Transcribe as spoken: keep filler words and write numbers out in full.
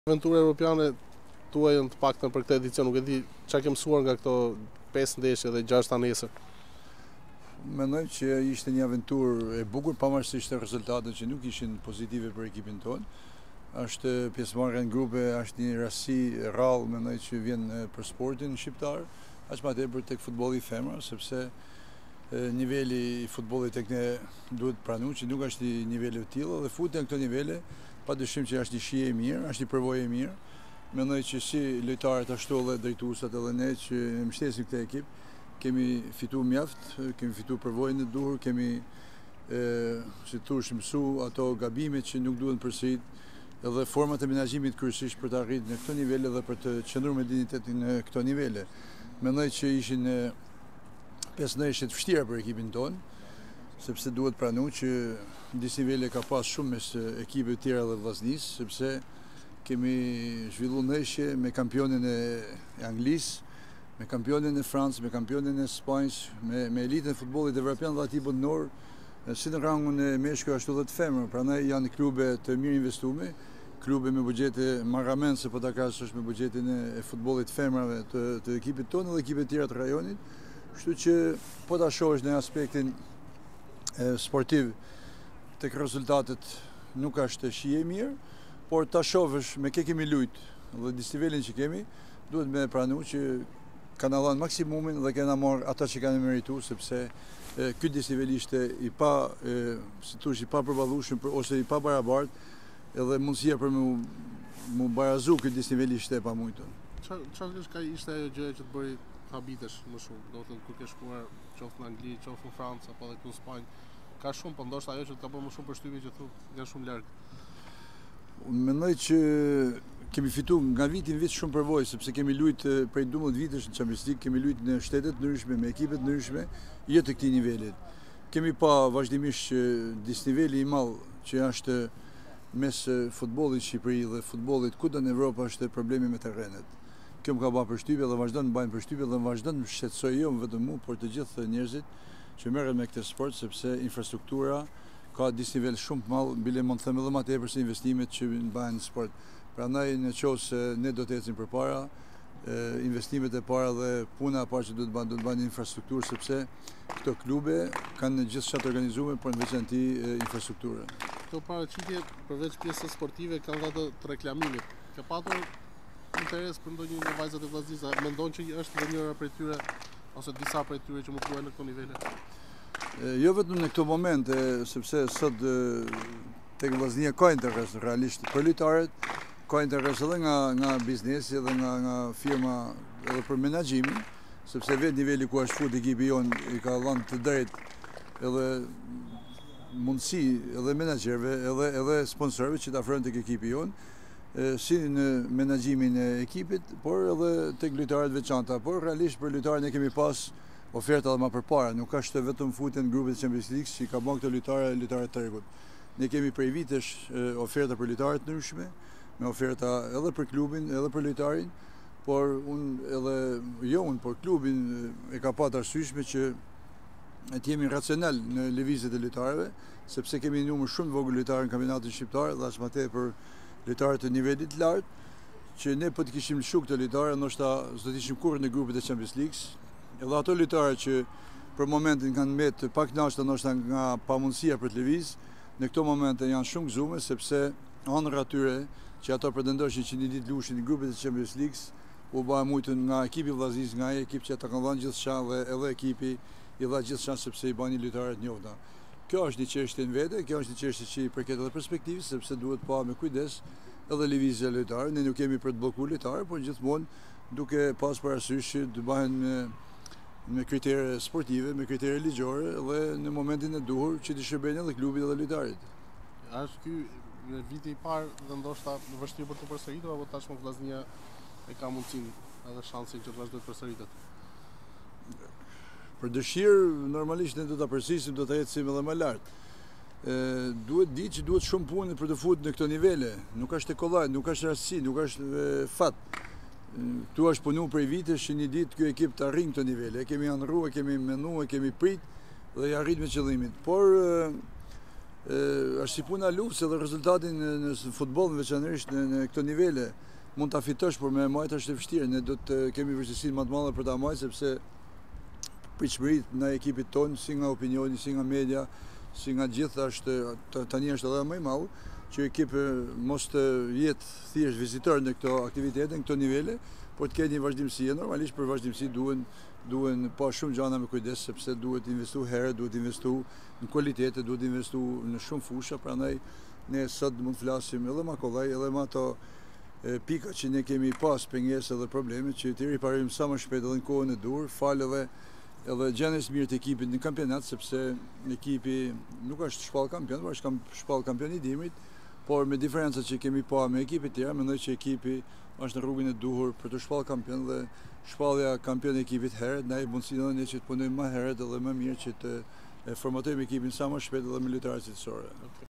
Aventura europiane tuaj janë të paktën për këtë edicion, nuk e di çka ke mësuar nga këto pesë ndeshje dhe gjashta nesër. Mendoj që ishte një aventurë e bukur, pavarësisht të rezultateve që nuk ishin pozitive për ekipin tonë. Është pjesëmarrja në grupe, është një rasti e rrallë, mendoj që vjen për sportin shqiptar, aq më tepër tek futbolli i femrave, sepse niveli i futbollit tek ne duhet pranuar që nuk është i niveli të tillë dhe futja në këto nivele padyshim që është një shije e mirë, është një përvojë e mirë. Mendoj që si lojtarët ashtu edhe drejtuesat edhe ne që mbështesim këtë ekip, kemi fituar mjaft, kemi fituar përvojën e duhur, kemi e, si thush mësu ato gabimet që nuk duhen përsërit edhe format e menaxhimit kryesisht për të arritur në këto nivele dhe për të qëndruar me dinjitetin në këto nivele. Mendoj që ishin pesë ndeshje të vështira për ekipin tonë, sepse duhet pranu që disa nivele ka pas shumë mes ekipeve të tjera dhe Vllaznisë, sepse kemi zhvilluar ndeshje me kampionin e Anglisë, me kampionin e Francës, me kampionin e Spanjës, me, me elitën e futbollit evropian dhe aty botëror, si në rangun e meshkujve ashtu dhe të femrave. Prandaj janë klube të mirë investume, klube me buxhete marramense, po ta krahasosh me buxhetin e futbollit të femrave të, të ekipit tonë dhe ekipet tjera të rajonit. Kështu që po ta shohësh në aspektin e, sportiv, tek rezultatet nuk është shije e mirë, por ta shohësh me kë kemi lujt dhe disnivelin që kemi, duhet me pranu që kanë dhënë maksimumin dhe kena marrë ata që kanë merituar, sepse e, ky disnivel ishte i pa e, si thush i pa përballueshëm ose i pa barabartë, edhe mundësia për mu mu barazu ky disnivel ishte e pamujtur. Çfarë ka ishte ajo gjë që të bëri habitesh më shumë, do të thënë kur ke shkuar qoftë në Angli, qoftë në Francë apo edhe këtu në Spanjë, ka shumë, po ndoshta ajo që të ka bërë më shumë përshtypje që thu nga shumë larg. Unë mendoj që kemi fituar nga viti në vit shumë përvojë, sepse kemi luajtur prej dymbëdhjetë vitesh në Champions League, kemi luajtur në shtete të ndryshme me ekipe të ndryshme, jo të këtij nivelit. Kemi pa vazhdimisht që disniveli i madh që është mes futbollit Shqipëri dhe futbollit kudo në Evropë është problemi me terrenet. Kjo më ka bërë përshtypje dhe vazhdon të bëjnë përshtypje dhe vazhdon të shqetësoj jo vetëm mua, por të gjithë njerëzit që merren me këtë sport, sepse infrastruktura ka disnivel shumë të madh, bile mund të them edhe më tepër se investimet që bëhen në sport. Prandaj në qoftë se ne do të ecim përpara, investimet e para dhe puna e parë që duhet bëjnë, duhet bëjnë infrastrukturë, sepse këto klube kanë gjithçka të organizuar, por në veçantë infrastrukturën. Këto paraqitje përveç pjesës sportive kanë dhënë të reklamimit. Ka patur interes për ndonjë nga vajzat e Vllaznisë, mendon që është edhe njëra prej tyre ose disa prej tyre që mund të luajnë në këto nivele? Jo vetëm në këto momente, sepse sot tek Vllaznia ka interes realisht për lojtarët, ka interes edhe nga nga biznesi edhe nga nga firma edhe për menaxhimin, sepse vetë niveli ku është fut ekipi jon i ka dhënë të drejtë edhe mundësi edhe menaxherëve edhe edhe sponsorëve që të afrojnë tek ekipi jon, si në menaxhimin e ekipit, por edhe tek lojtarët veçanta, por realisht për lojtarët ne kemi pas oferta edhe më përpara, nuk është vetëm futja në grupet e Champions League që ka bën këto lojtarë lojtarë të tregut. Ne kemi prej vitesh oferta për lojtarë të ndryshme, me oferta edhe për klubin, edhe për lojtarin, por unë edhe jo unë, por klubin e ka pasur arsyeshme që të jemi racional në lëvizjet e lojtarëve, sepse kemi një numër shumë të vogël lojtarë në kampionatin shqiptar dhe as më tepër lojtarë të nivelit të lartë, që ne po të kishim lëshu këto lojtarë, ndoshta s'do të ishim kurrë në grupet e Champions League. Edhe ato lojtarë që për momentin kanë mbetë pak kënaqur ndoshta nga pamundësia për të lëviz, në këto momente janë shumë gëzuar sepse ëndra atyre që ato pretendojnë që një ditë lushin në grupet e Champions League u bë mujtën nga ekipi i Vllaznisë, nga ai ekip që ata kanë dhënë gjithçka dhe edhe ekipi i dha gjithçka sepse i bani lojtarë të njohur. Kjo është një çështje në vete, kjo është një çështje që i përket edhe perspektivës, sepse duhet pa me kujdes edhe lëvizja e lojtarëve. Ne nuk kemi për të bllokuar lojtarë, por gjithmonë duke pas parasysh që të bëhen me, me kritere sportive, me kritere ligjore dhe në momentin e duhur që të shërbejnë edhe klubit edhe lojtarit. Është ky në viti i parë dhe ndoshta në vështirë për të përsëritur apo tashmë Vllaznia e ka mundësinë edhe shansin që të vazhdojë të përsëritet? Për dëshirë, normalisht ne do ta përsërisim, do ta ecim edhe më lart. Ë duhet ditë që duhet shumë punë për të futur në këto nivele. Nuk është kollaj, nuk është rastësi, nuk është e, fat. Ktu është punu prej vitesh që një ditë ky ekip të arrijë këto nivele. E kemi anëruar, kemi menduar, kemi prit dhe i arrit me qëllimin. Por është si puna luftës edhe rezultatin në futboll veçanërisht në, në këto nivele mund ta fitosh, por me majt është e vështirë. Ne do të kemi vështirësinë më të madhe për ta majtë sepse pritshmëritë në ekipit tonë, si nga opinioni, si nga media, si nga gjithë është tani është edhe më i madh që ekipi mos të jetë thjesht vizitor në këto aktivitete, në këto nivele, por të ketë një vazhdimsi. Normalisht për vazhdimsi duhen duhen pa shumë gjana me kujdes, sepse duhet investu herë, duhet investu në kualitete, duhet investu në shumë fusha, prandaj ne sot mund të flasim edhe ma kollaj, edhe ma ato pika që ne kemi pas pengesë edhe probleme, që të riparim sa më shpejt edhe në kohën e dur, falë edhe edhe gjenës mirë të ekipit në kampionat, sepse ekipi nuk është shpall kampion, por është shpall kampion i dimrit, por me diferencat që kemi pa me ekipit tjera, mendoj që ekipi është në rrugën e duhur për të shpall kampion dhe shpallja kampion e ekipit herët, na i mundësinë edhe ne që të punojmë më herët edhe më mirë që të formatojmë ekipin sa më shpejt edhe me lojtarë cilësore.